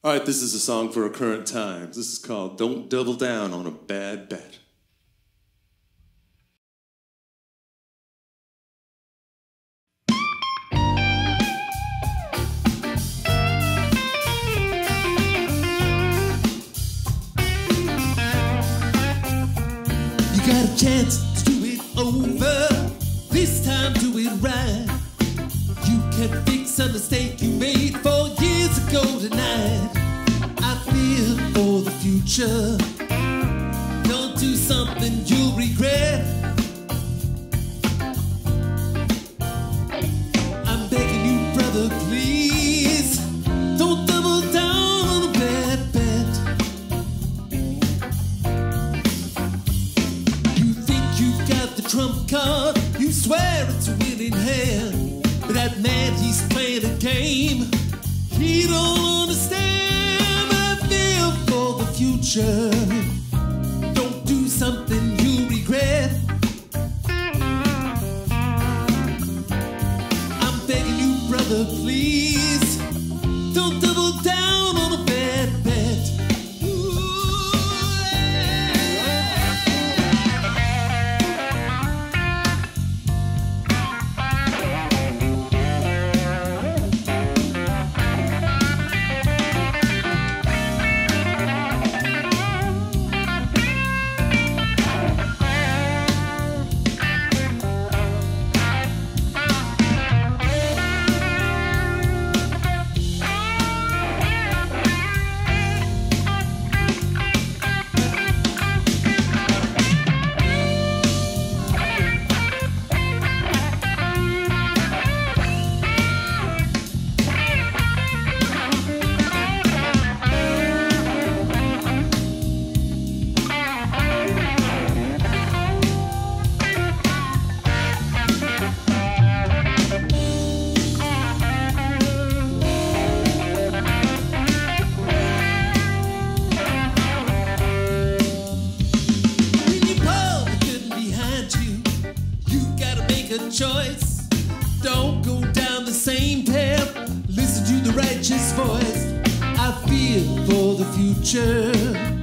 All right, this is a song for our current times. This is called Don't Double Down on a Bad Bet. You got a chance to do it over, this time do it right. You can fix a mistake you made 4 years ago tonight. I feel for the future, don't do something you'll regret. I'm begging you, brother, please, don't double down on a bad bet. You think you've got the trump card, you swear it's a winning hand, but that man, he's playing a game he don't understand. I feel for the future, don't do something you regret. I'm begging you, brother, please, don't double down on a bad bet. Choice, don't go down the same path, listen to the righteous voice. I feel for the future.